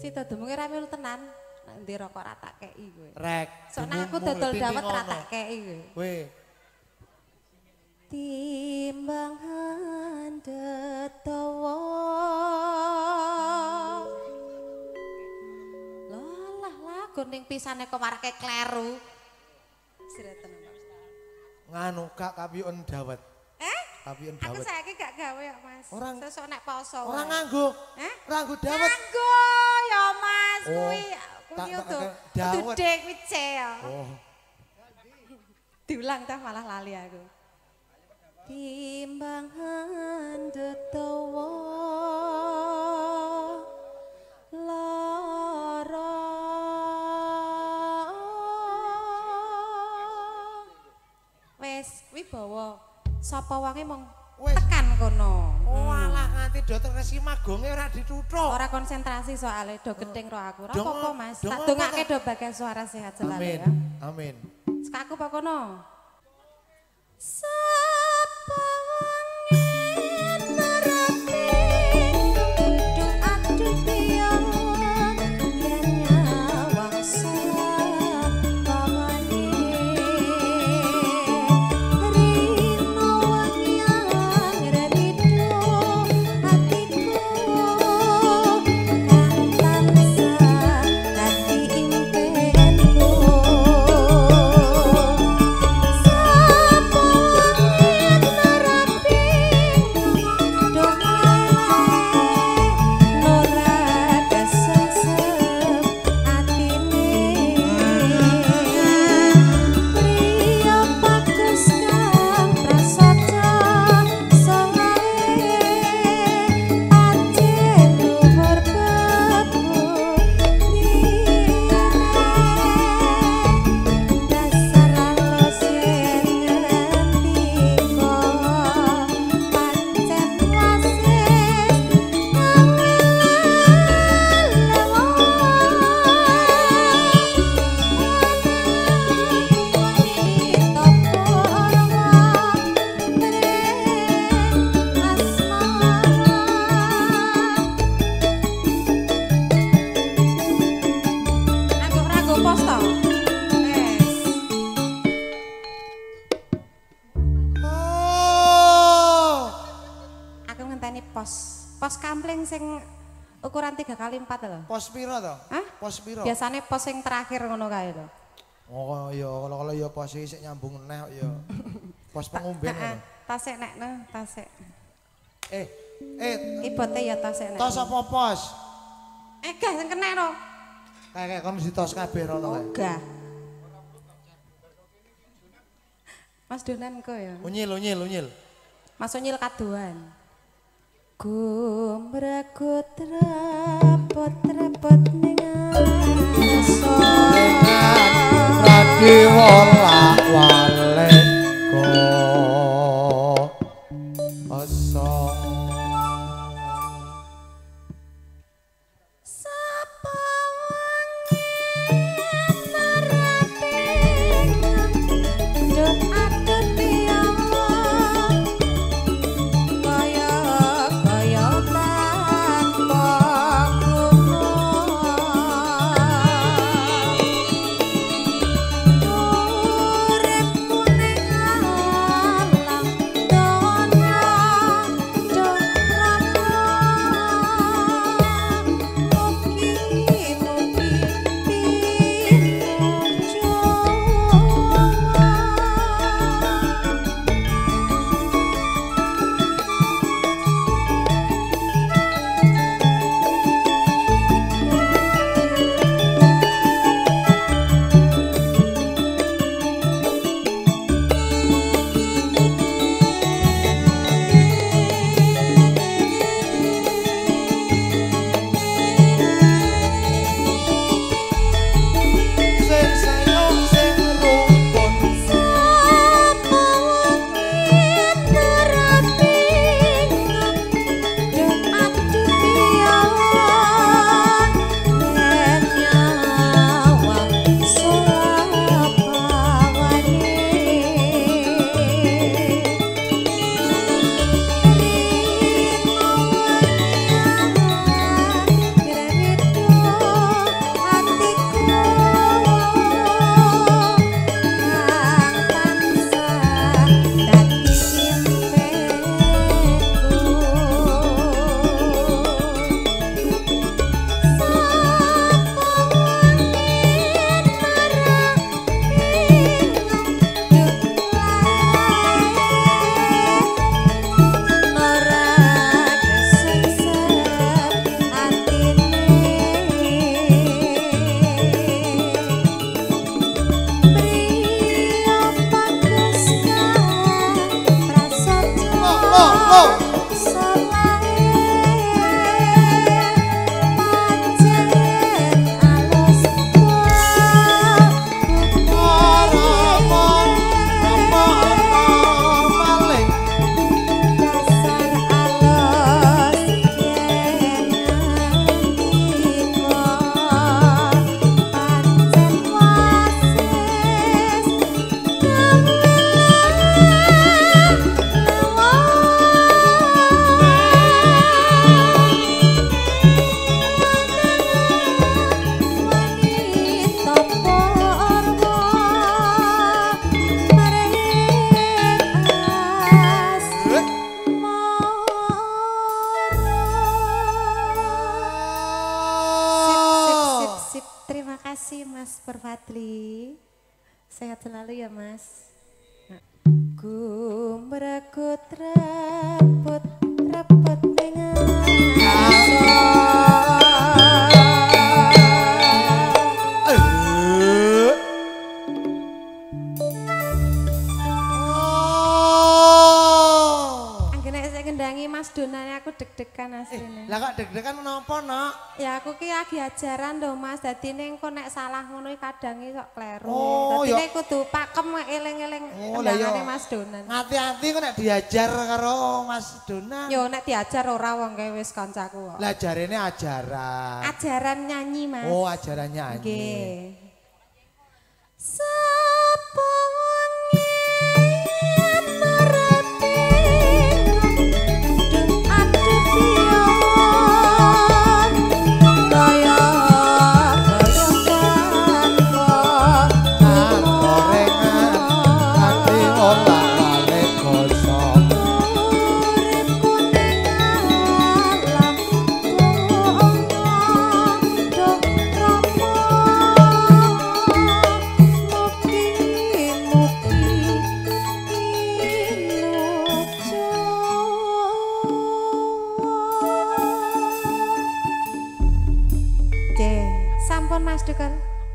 Cita demunge ra melu tenan. Nek ndi rokok ra tak kei kowe. Rek. Soalnya aku dodol dawet ra tak kei kowe. Kowe. Timbangan detawa. Lah lagu ning pisane kok marake kleru. Sireten. Nganu Kak kapiun dawet. Kapiun dawet. Aku saiki gak gawe kok Mas. Sesuk nek poso. Ora nganggo. Ora nganggo dawet. Nganggo ya Mas kuwi kudu dek wice ya. Oh. Diulang tah malah lali aku. Timbangan detawa lara wis wibawa sapa wange mong tekan kono. Oh alah nganti dokter resi magonge ora dituthuk. Ora konsentrasi soalnya do gedeng ro aku. Ora apa-apa Mas. Tak dongake do bagai suara sehat selalu ya. Amin. Sekaku apa kono? Pos kampling sing ukuran 3x4 lho. Pos piro to? Hah? Pos piro? Biasane pos sing terakhir ngono kae lho. Oh ya kalau ya pos sik nyambung neh ya. Pos pengumben lho. Tasik nekne, tasik. Ibote ya tasik nek. Tos apa pos? Gah sing kenek ro. Kayak kon ditos kabeh ro to. Gah. Mas Donan kok ya. Unyil. Mas unyil kadoan. Gumragut repot-repot ning aso radio lak-wale ko aso sapa narapi nduk adut ya kasih Mas Perfadli. Sehat selalu ya Mas. Ku merekut repot dengan Mas Donanya aku deg-degan asline. Lah kok deg-degan menapa, Nak? Ya aku ki lagi ajaran lho Mas, dadi ning kok nek salah ngono kadang sok kleru. Oh, dadi nek kudu pakem eling-eling kendangane Mas Donan. Hati-hati kok nek diajar karo Mas Donan. Yo nek diajar ora wong kowe wis kancaku kok. Lah jarene ajaran. Ajaran nyanyi, Mas. Oh, ajaran nyanyi. Nggih. Sapa sampun Mas Dukel.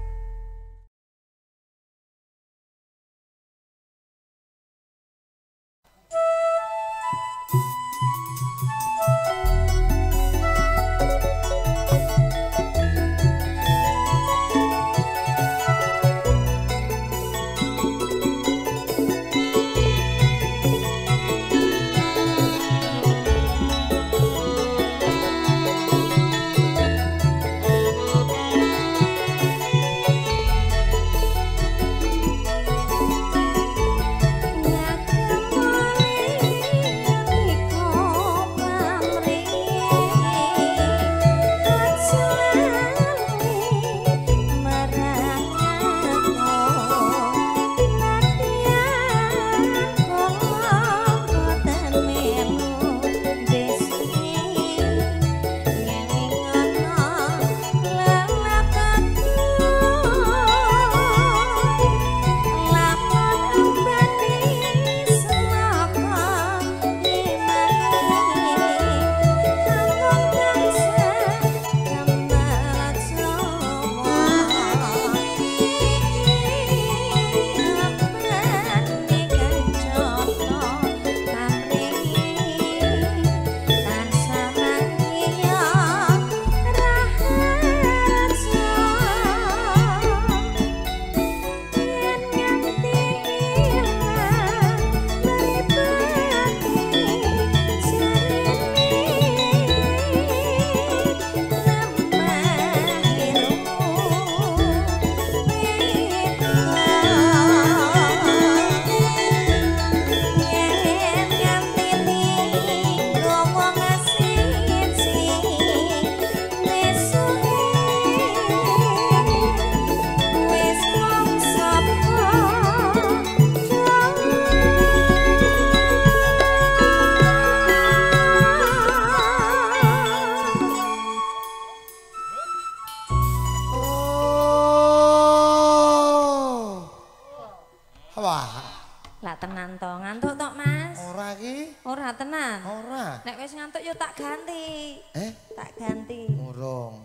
Tenan to, ngantuk tok Mas? Ora ki. Ora tenan. Ora. Nek wis ngantuk yo tak ganti. Tak ganti. Urung.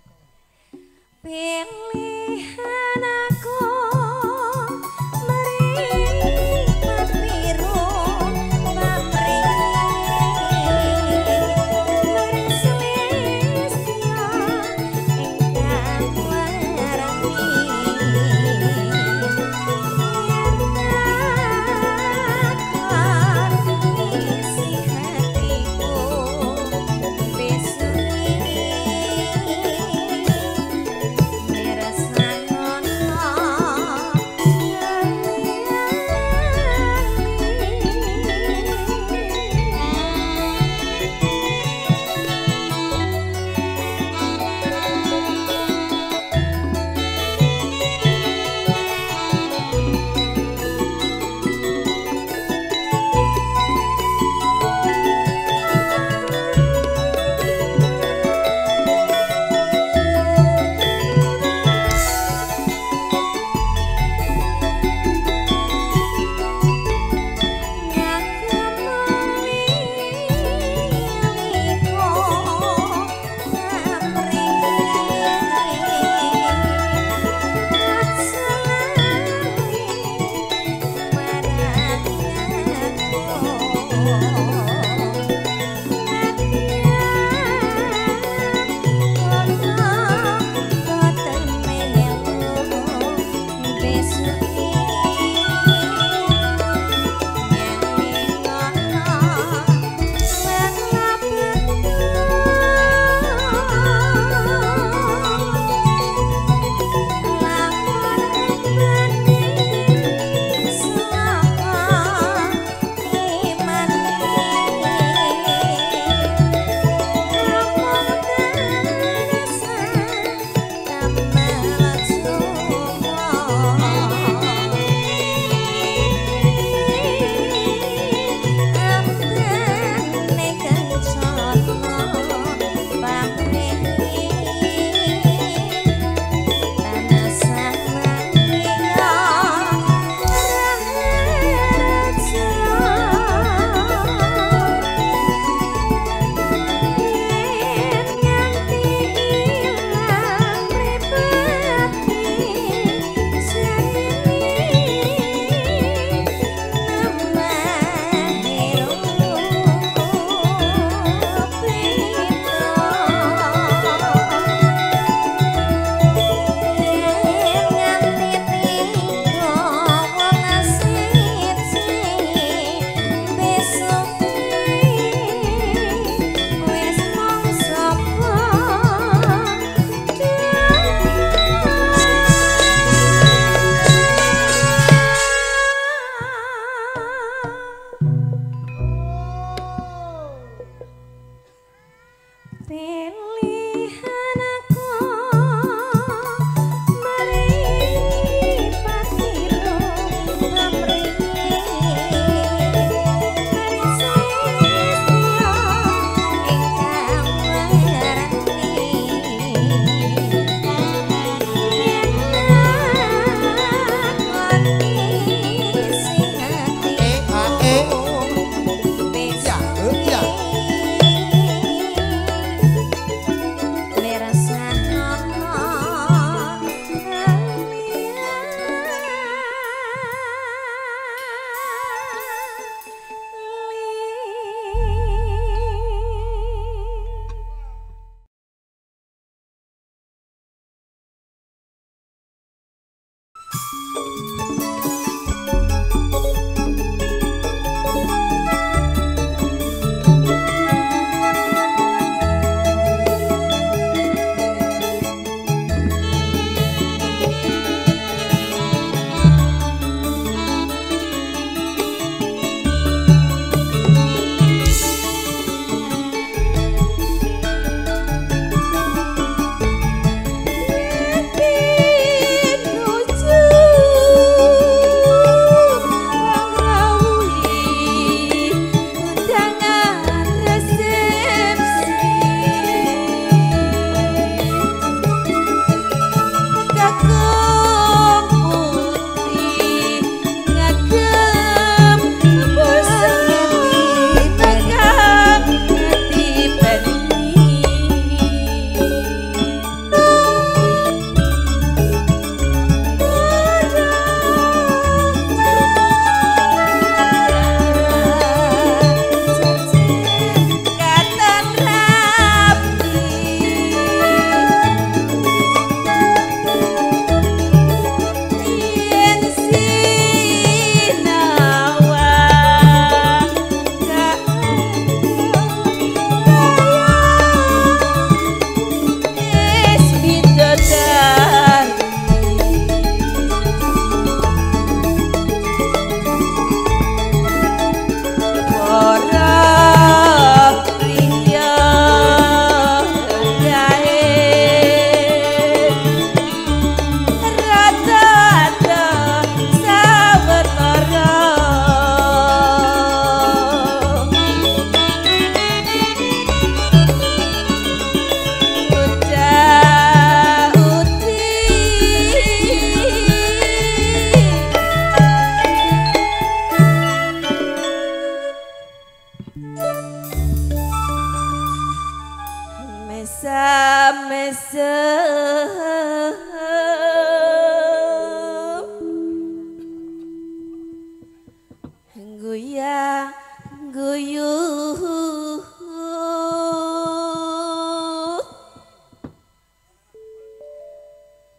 Pilihan aku meripat biru pamri berselestia engkang warami Mira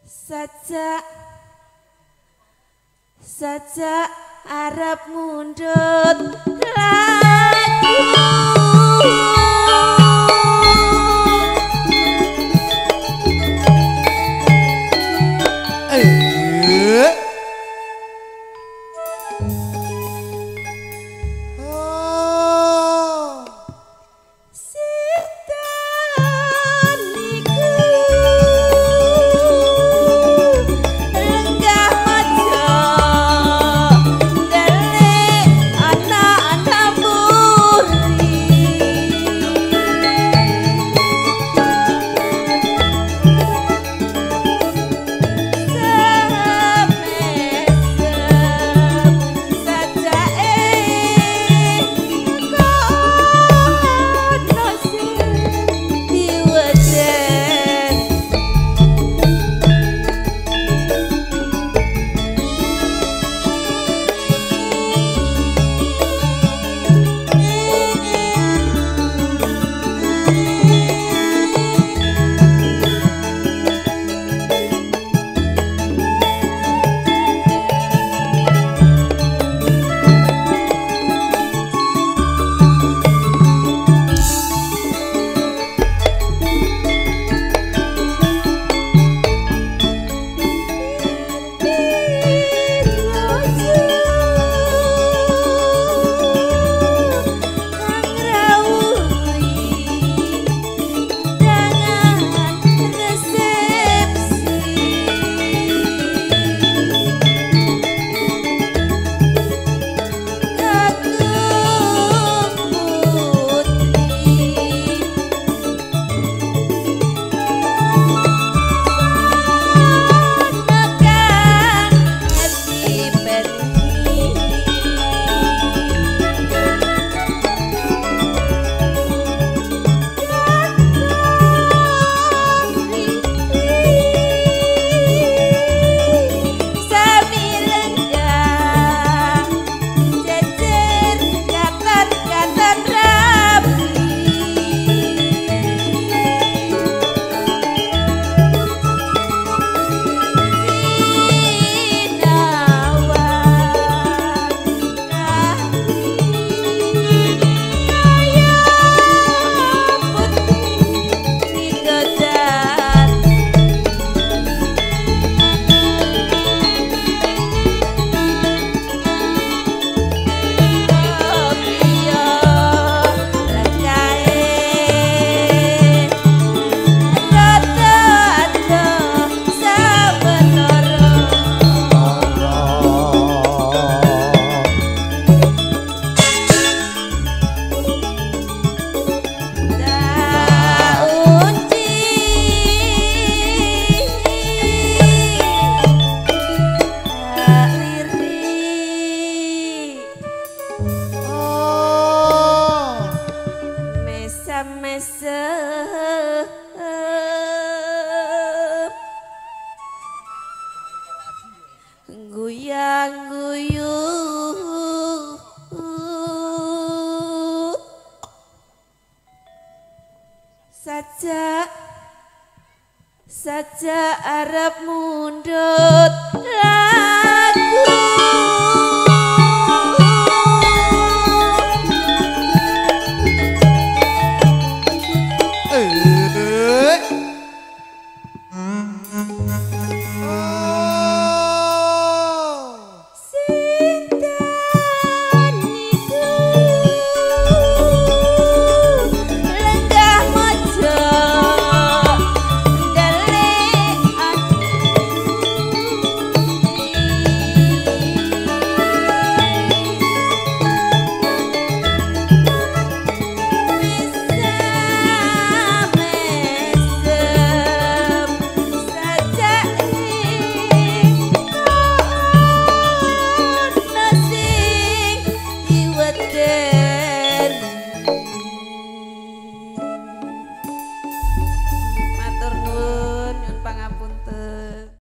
Saja arep mundut lagu guyang guyuh saja arep mundut